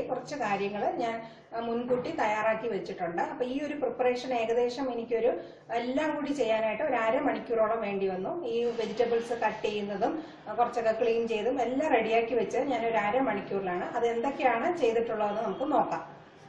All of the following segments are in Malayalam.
കുറച്ച് കാര്യങ്ങൾ ഞാൻ മുൻകൂട്ടി തയ്യാറാക്കി വെച്ചിട്ടുണ്ട്. അപ്പൊ ഈ ഒരു പ്രിപ്പറേഷൻ ഏകദേശം എനിക്കൊരു എല്ലാം കൂടി ചെയ്യാനായിട്ട് ഒരു അരമണിക്കൂറോളം വേണ്ടി വന്നു. ഈ വെജിറ്റബിൾസ് കട്ട് ചെയ്യുന്നതും കുറച്ചൊക്കെ ക്ലീൻ ചെയ്തും എല്ലാം റെഡിയാക്കി വെച്ച് ഞാൻ ഒരു അരമണിക്കൂറിലാണ്. അത് എന്തൊക്കെയാണ് ചെയ്തിട്ടുള്ളതെന്ന് നമുക്ക് നോക്കാം.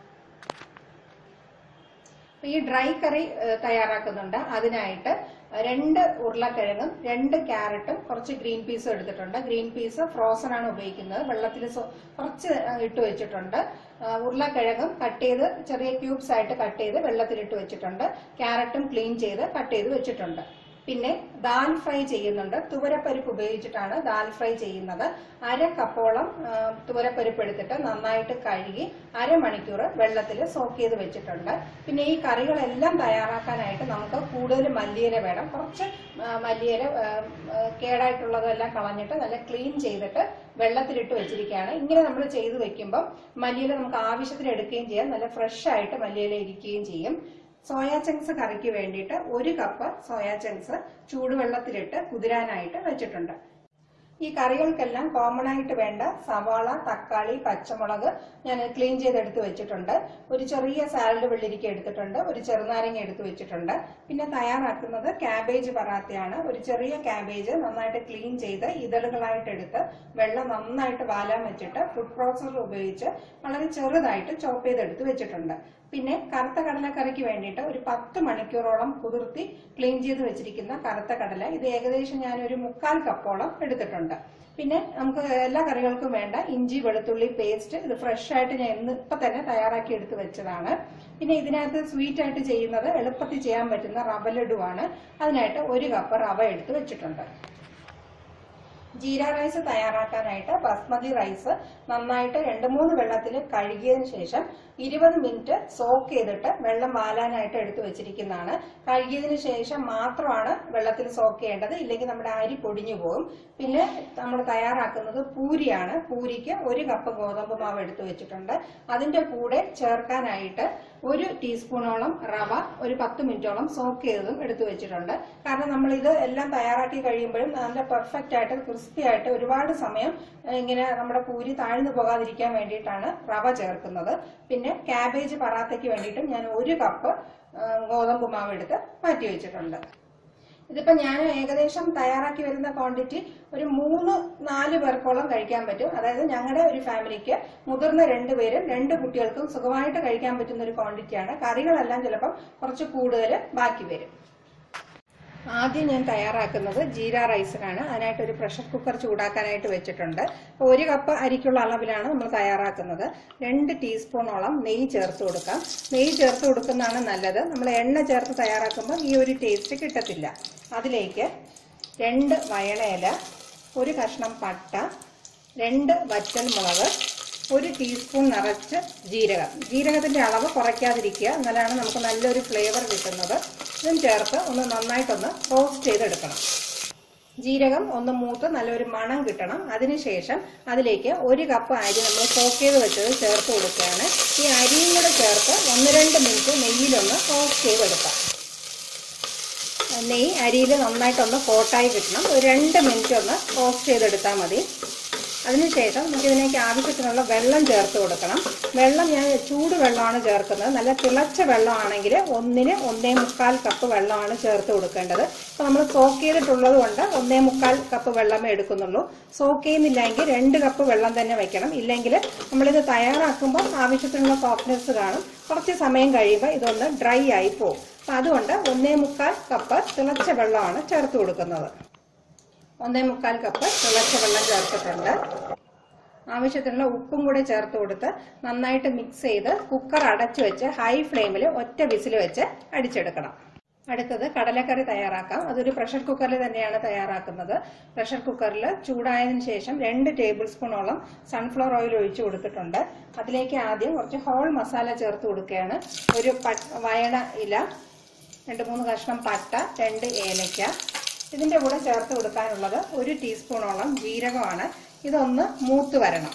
ഈ ഡ്രൈ കറി തയ്യാറാക്കുന്നുണ്ട്. അതിനായിട്ട് 2 ഉരുളക്കിഴങ്ങും 2 ക്യാരറ്റും കുറച്ച് ഗ്രീൻ പീസും എടുത്തിട്ടുണ്ട്. ഗ്രീൻ പീസ് ഫ്രോസൺ ആണ് ഉപയോഗിക്കുന്നത്. വെള്ളത്തിൽ കുറച്ച് ഇട്ട് വെച്ചിട്ടുണ്ട്. ഉരുളക്കിഴങ്ങും കട്ട് ചെയ്ത് ചെറിയ ക്യൂബ്സ് ആയിട്ട് കട്ട് ചെയ്ത് വെള്ളത്തിലിട്ട് വെച്ചിട്ടുണ്ട്. ക്യാരറ്റും ക്ലീൻ ചെയ്ത് കട്ട് ചെയ്ത് വെച്ചിട്ടുണ്ട്. പിന്നെ ദാൽ ഫ്രൈ ചെയ്യുന്നുണ്ട്. തുവരപ്പരിപ്പ് ഉപയോഗിച്ചിട്ടാണ് ദാൽ ഫ്രൈ ചെയ്യുന്നത്. 1/2 കപ്പോളം തുവരപ്പരിപ്പ് എടുത്തിട്ട് നന്നായിട്ട് കഴുകി അരമണിക്കൂർ വെള്ളത്തിൽ സോക്ക് ചെയ്ത് വെച്ചിട്ടുണ്ട്. പിന്നെ ഈ കറികളെല്ലാം തയ്യാറാക്കാനായിട്ട് നമുക്ക് കൂടുതൽ മല്ലിയില വേണം. കുറച്ച് മല്ലിയില കേടായിട്ടുള്ളതെല്ലാം കളഞ്ഞിട്ട് നല്ല ക്ലീൻ ചെയ്തിട്ട് വെള്ളത്തിലിട്ട് വെച്ചിരിക്കുകയാണ്. ഇങ്ങനെ നമ്മൾ ചെയ്ത് വെക്കുമ്പോൾ മല്ലിയില നമുക്ക് ആവശ്യത്തിന് എടുക്കുകയും ചെയ്യാം. നല്ല ഫ്രഷ് ആയിട്ട് മല്ലിയില ഇരിക്കുകയും ചെയ്യും. സോയാ ചങ്ക്സ് കറിക്ക് വേണ്ടിയിട്ട് 1 കപ്പ് സോയാ ചങ്ക്സ് ചൂടുവെള്ളത്തിലിട്ട് കുതിരാനായിട്ട് വെച്ചിട്ടുണ്ട്. ഈ കറികൾക്കെല്ലാം കോമൺ ആയിട്ട് വേണ്ട സവാള, തക്കാളി, പച്ചമുളക് ഞാൻ ക്ലീൻ ചെയ്തെടുത്ത് വെച്ചിട്ടുണ്ട്. ഒരു ചെറിയ സാലഡ് വെള്ളരിക്ക എടുത്തിട്ടുണ്ട്. ഒരു ചെറുനാരങ്ങ എടുത്ത് വെച്ചിട്ടുണ്ട്. പിന്നെ തയ്യാറാക്കുന്നത് ക്യാബേജ് പറാത്തയാണ്. ഒരു ചെറിയ ക്യാബേജ് നന്നായിട്ട് ക്ലീൻ ചെയ്ത് ഇതളുകളായിട്ട് എടുത്ത് വെള്ളം നന്നായിട്ട് വാലാൻ വെച്ചിട്ട് ഫുഡ് പ്രോസസർ ഉപയോഗിച്ച് വളരെ ചെറുതായിട്ട് ചോപ്പ് ചെയ്തെടുത്ത് വെച്ചിട്ടുണ്ട്. പിന്നെ കറുത്ത കടലക്കറിക്ക് വേണ്ടിയിട്ട് ഒരു 10 മണിക്കൂറോളം കുതിർത്തി ക്ലീൻ ചെയ്ത് വെച്ചിരിക്കുന്ന കറുത്ത കടല, ഇത് ഏകദേശം ഞാൻ ഒരു 1/4 കപ്പോളം എടുത്തിട്ടുണ്ട്. പിന്നെ നമുക്ക് എല്ലാ കറികൾക്കും വേണ്ട ഇഞ്ചി വെളുത്തുള്ളി പേസ്റ്റ്, ഇത് ഫ്രഷ് ആയിട്ട് ഞാൻ ഇപ്പൊ തന്നെ തയ്യാറാക്കി എടുത്ത് വെച്ചതാണ്. പിന്നെ ഇതിനകത്ത് സ്വീറ്റ് ആയിട്ട് ചെയ്യുന്നത് എളുപ്പത്തിൽ ചെയ്യാൻ പറ്റുന്ന റവ ലഡുവാണ്. അതിനായിട്ട് 1 കപ്പ് റവ എടുത്ത് വെച്ചിട്ടുണ്ട്. ജീര റൈസ് തയ്യാറാക്കാനായിട്ട് ബസ്മതി റൈസ് നന്നായിട്ട് 2-3 വെള്ളത്തിൽ കഴുകിയതിനു ശേഷം 20 മിനിറ്റ് സോക്ക് ചെയ്തിട്ട് വെള്ളം വാലാനായിട്ട് എടുത്തു വെച്ചിരിക്കുന്നതാണ്. കഴുകിയതിനു ശേഷം മാത്രമാണ് വെള്ളത്തിൽ സോക്ക് ചെയ്യേണ്ടത്, ഇല്ലെങ്കിൽ നമ്മുടെ അരി പൊടിഞ്ഞു പോകും. പിന്നെ നമ്മൾ തയ്യാറാക്കുന്നത് പൂരിയാണ്. പൂരിക്ക് 1 കപ്പ് ഗോതമ്പ് മാവ് എടുത്തു വെച്ചിട്ടുണ്ട്. അതിന്റെ കൂടെ ചേർക്കാനായിട്ട് 1 ടീസ്പൂണോളം റവ ഒരു 10 മിനിറ്റോളം സോക്ക് ചെയ്തതും എടുത്തു വെച്ചിട്ടുണ്ട്. കാരണം നമ്മൾ ഇത് എല്ലാം തയ്യാറാക്കി കഴിയുമ്പോഴും നല്ല പെർഫെക്റ്റ് ആയിട്ട് ക്രിസ്പി ആയിട്ട് ഒരുപാട് സമയം ഇങ്ങനെ നമ്മുടെ പൂരി താഴ്ന്നു പോകാതിരിക്കാൻ വേണ്ടിയിട്ടാണ് റവ ചേർക്കുന്നത്. പിന്നെ ക്യാബേജ് പറാത്തയ്ക്ക് വേണ്ടിയിട്ടും ഞാൻ 1 കപ്പ് ഗോതമ്പ് മാവ് എടുത്ത് മാറ്റി വെച്ചിട്ടുണ്ട്. ഇതിപ്പോ ഞാൻ ഏകദേശം തയ്യാറാക്കി വരുന്ന ക്വാണ്ടിറ്റി ഒരു 3-4 പേർക്കോളം കഴിക്കാൻ പറ്റും. അതായത് ഞങ്ങളുടെ ഒരു ഫാമിലിക്ക് മുതിർന്ന 2 പേരും 2 കുട്ടികൾക്കും സുഖമായിട്ട് കഴിക്കാൻ പറ്റുന്ന ഒരു ക്വാണ്ടിറ്റിയാണ്. കറികളെല്ലാം ചിലപ്പോൾ കുറച്ച് കൂടുതൽ ബാക്കി വരും. ആദ്യം ഞാൻ തയ്യാറാക്കുന്നത് ജീര റൈസിനാണ്. അതിനായിട്ട് ഒരു പ്രഷർ കുക്കർ ചൂടാക്കാനായിട്ട് വെച്ചിട്ടുണ്ട്. 1 കപ്പ് അരിക്കുള്ള അളവിലാണ് നമ്മൾ തയ്യാറാക്കുന്നത്. 2 ടീസ്പൂണോളം നെയ്യ് ചേർത്ത് കൊടുക്കാം. നെയ്യ് ചേർത്ത് കൊടുക്കുന്നതാണ് നല്ലത്. നമ്മൾ എണ്ണ ചേർത്ത് തയ്യാറാക്കുമ്പോൾ ഈ ഒരു ടേസ്റ്റ് കിട്ടത്തില്ല. അതിലേക്ക് 2 വയണയില, 1 കഷ്ണം പട്ട, 2 വറ്റൽമുളക്, 1 ടീസ്പൂൺ നിറച്ച് ജീരകം. ജീരകത്തിന്റെ അളവ് കുറയ്ക്കാതിരിക്കുക, എന്നാലാണ് നമുക്ക് നല്ലൊരു ഫ്ലേവർ കിട്ടുന്നത്. ഇതും ചേർത്ത് ഒന്ന് നന്നായിട്ടൊന്ന് റോസ്റ്റ് ചെയ്തെടുക്കണം. ജീരകം ഒന്ന് മൂത്ത് നല്ലൊരു മണം കിട്ടണം. അതിനുശേഷം അതിലേക്ക് 1 കപ്പ് അരി നമ്മൾ സോക്ക് ചെയ്ത് വെച്ചത് ചേർത്ത് കൊടുക്കുകയാണ്. ഈ അരിയും കൂടെ ചേർത്ത് 1-2 മിനിറ്റ് നെയ്യിലൊന്ന് റോസ്റ്റ് ചെയ്തെടുക്കാം. നെയ്യ് അരിയിൽ നന്നായിട്ടൊന്ന് കോട്ടായി കിട്ടണം. ഒരു 2 മിനിറ്റ് ഒന്ന് റോസ്റ്റ് ചെയ്തെടുത്താൽ മതി. അതിനുശേഷം നമുക്ക് ഇതിലേക്ക് ആവശ്യത്തിനുള്ള വെള്ളം ചേർത്ത് കൊടുക്കണം. വെള്ളം ഞാൻ ചൂടുവെള്ളമാണ് ചേർക്കുന്നത്. നല്ല തിളച്ച വെള്ളമാണെങ്കിൽ 1-1.25 കപ്പ് വെള്ളമാണ് ചേർത്ത് കൊടുക്കേണ്ടത്. അപ്പോൾ നമ്മൾ സോക്ക് ചെയ്തിട്ടുള്ളത് കൊണ്ട് 1.25 കപ്പ് വെള്ളമേ എടുക്കുന്നുള്ളൂ. സോക്ക് ചെയ്യുന്നില്ലെങ്കിൽ 2 കപ്പ് വെള്ളം തന്നെ വെക്കണം. ഇല്ലെങ്കിൽ നമ്മളിത് തയ്യാറാക്കുമ്പോൾ ആവശ്യത്തിനുള്ള സോഫ്റ്റ്നെസ് കാണും. കുറച്ച് സമയം കഴിയുമ്പോൾ ഇതൊന്ന് ഡ്രൈ ആയി പോകും. അപ്പം അതുകൊണ്ട് 1.25 കപ്പ് തിളച്ച വെള്ളമാണ് ചേർത്ത് കൊടുക്കുന്നത്. 1.25 കപ്പ് തിളച്ച വെള്ളം ചേർത്തിട്ടുണ്ട്. ആവശ്യത്തിനുള്ള ഉപ്പും കൂടെ ചേർത്ത് കൊടുത്ത് നന്നായിട്ട് മിക്സ് ചെയ്ത് കുക്കർ അടച്ചു വെച്ച് ഹൈ ഫ്ലെയിമിൽ ഒറ്റ വിസിൽ വെച്ച് അടിച്ചെടുക്കണം. അടുത്തത് കടലക്കറി തയ്യാറാക്കാം. അതൊരു പ്രഷർ കുക്കറിൽ തന്നെയാണ് തയ്യാറാക്കുന്നത്. പ്രഷർ കുക്കറിൽ ചൂടായതിനു ശേഷം 2 ടേബിൾ സ്പൂണോളം സൺഫ്ലവർ ഓയിൽ ഒഴിച്ചു കൊടുത്തിട്ടുണ്ട്. അതിലേക്ക് ആദ്യം കുറച്ച് ഹോൾ മസാല ചേർത്ത് കൊടുക്കുകയാണ്. ഒരു വയണ ഇല, 2-3 കഷ്ണം പട്ട, 2 ഏലയ്ക്ക. ഇതിന്റെ കൂടെ ചേർത്ത് കൊടുക്കാനുള്ളത് 1 ടീസ്പൂണോളം ജീരകമാണ്. ഇതൊന്ന് മൂത്ത് വരണം.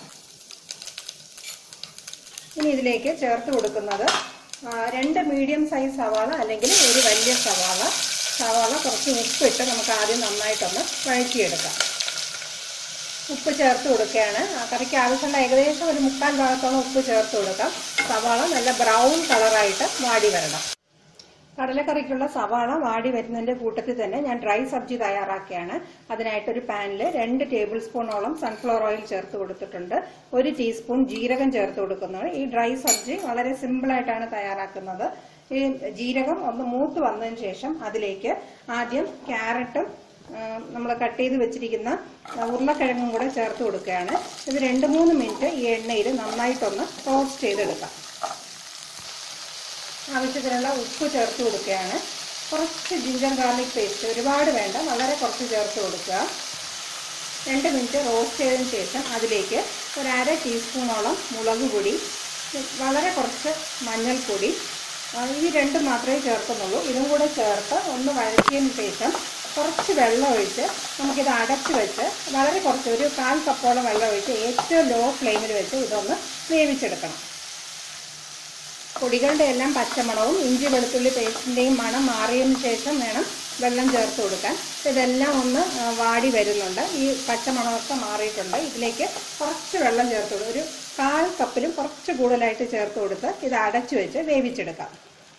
ഇനി ഇതിലേക്ക് ചേർത്ത് കൊടുക്കുന്നത് 2 മീഡിയം സൈസ് സവാള അല്ലെങ്കിൽ ഒരു വലിയ സവാള കുറച്ച് ഉപ്പിട്ട് നമുക്ക് ആദ്യം നന്നായിട്ടൊന്ന് വഴറ്റിയെടുക്കാം. ഉപ്പ് ചേർത്ത് കൊടുക്കുകയാണ്. കറിക്ക് ആവശ്യമുള്ള ഏകദേശം ഒരു 3/4 ഭാഗത്തോളം ഉപ്പ് ചേർത്ത് കൊടുക്കാം. സവാള നല്ല ബ്രൗൺ കളറായിട്ട് വാടി വരണം. കടലക്കറിക്കുള്ള സവാള വാടി വരുന്നതിന്റെ കൂട്ടത്തിൽ തന്നെ ഞാൻ ഡ്രൈ സബ്ജി തയ്യാറാക്കുകയാണ്. അതിനായിട്ട് ഒരു പാനിൽ 2 ടേബിൾ സ്പൂണോളം സൺഫ്ലവർ ഓയിൽ ചേർത്ത് കൊടുത്തിട്ടുണ്ട്. 1 ടീസ്പൂൺ ജീരകം ചേർത്ത് കൊടുക്കുന്നത്. ഈ ഡ്രൈ സബ്ജി വളരെ സിമ്പിളായിട്ടാണ് തയ്യാറാക്കുന്നത്. ഈ ജീരകം ഒന്ന് മൂത്ത് വന്നതിന് ശേഷം അതിലേക്ക് ആദ്യം ക്യാരറ്റും നമ്മൾ കട്ട് ചെയ്ത് വെച്ചിരിക്കുന്ന ഉരുളക്കിഴങ്ങും കൂടെ ചേർത്ത് കൊടുക്കുകയാണ്. ഇത് 2-3 മിനിറ്റ് ഈ എണ്ണയിൽ നന്നായിട്ടൊന്ന് റോസ്റ്റ് ചെയ്തെടുക്കാം. ആവശ്യത്തിനുള്ള ഉപ്പ് ചേർത്ത് കൊടുക്കുകയാണ്. കുറച്ച് ജിഞ്ചർ ഗാർലിക് പേസ്റ്റ്, ഒരുപാട് വേണ്ട, വളരെ കുറച്ച് ചേർത്ത് കൊടുക്കുക. 2 മിനിറ്റ് റോസ്റ്റ് ചെയ്തതിന് ശേഷം അതിലേക്ക് ഒരു 1/2 ടീസ്പൂണോളം മുളക് പൊടി, വളരെ കുറച്ച് മഞ്ഞൾപ്പൊടി, ഈ 2 മാത്രമേ ചേർക്കുന്നുള്ളൂ. ഇതും കൂടെ ചേർത്ത് ഒന്ന് വഴറ്റിയതിന് ശേഷം കുറച്ച് വെള്ളം ഒഴിച്ച് നമുക്കിത് അടച്ച് വെച്ച് വളരെ കുറച്ച് ഒരു 1/4 കപ്പോളം വെള്ളം ഒഴിച്ച് ഏറ്റവും ലോ ഫ്ലെയിമിൽ വെച്ച് ഇതൊന്ന് വേവിച്ചെടുക്കണം. പൊടികളുടെ എല്ലാം പച്ചമണവും ഇഞ്ചി വെളുത്തുള്ളി പേസ്റ്റിൻ്റെയും മണം മാറിയതിന് ശേഷം വേണം വെള്ളം ചേർത്ത് കൊടുക്കാൻ. ഇതെല്ലാം ഒന്ന് വാടി വരുന്നുണ്ട്. ഈ പച്ചമണമൊക്കെ മാറിയിട്ടുണ്ട്. ഇതിലേക്ക് കുറച്ച് വെള്ളം ചേർത്ത് കൊടുക്കും. ഒരു 1/4 കപ്പിലും കുറച്ച് കൂടുതലായിട്ട് ചേർത്ത് കൊടുത്ത് ഇത് അടച്ചു വെച്ച് വേവിച്ചെടുക്കാം.